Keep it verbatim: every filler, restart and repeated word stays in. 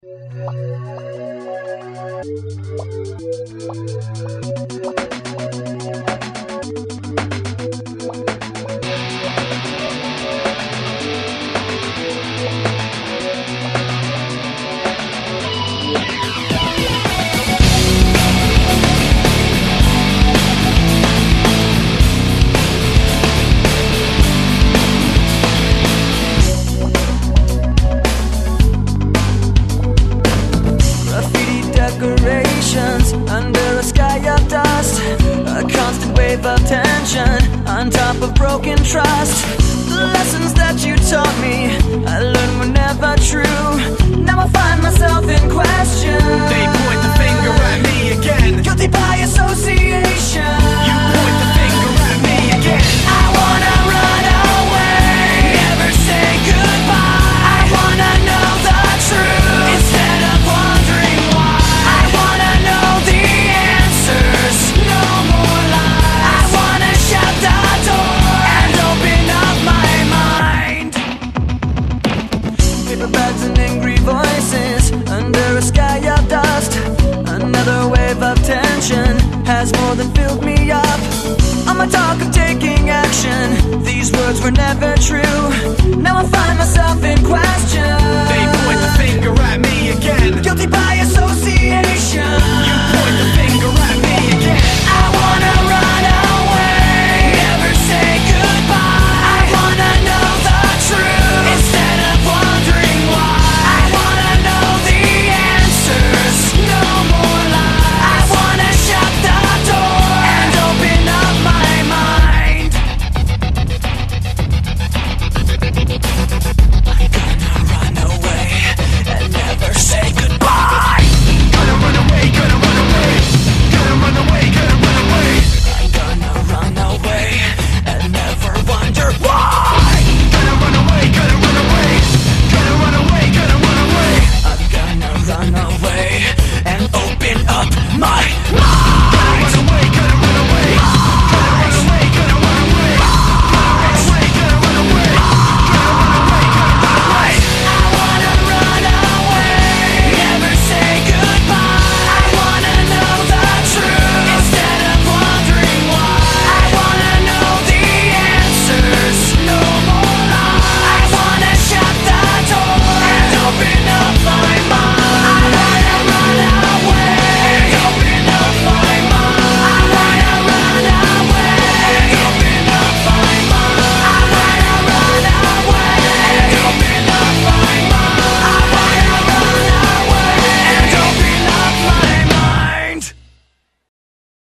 Decorations under a sky of dust, a constant wave of tension on top of broken trust. The lessons that you taught me, I learned were never true. Now I find myself in question. They point the finger at me again. Guilty by association. You point the finger at me again. I wanna run away, never say goodbye. I wanna know the truth instead of wondering why. I wanna know the answers, no more lies. I wanna shut the door and open up my mind. Paper bags and angry voices under a sky of dust. Another wave of tension has more than filled me up. On my talk of taking action, these words were never true. Now I find myself in question.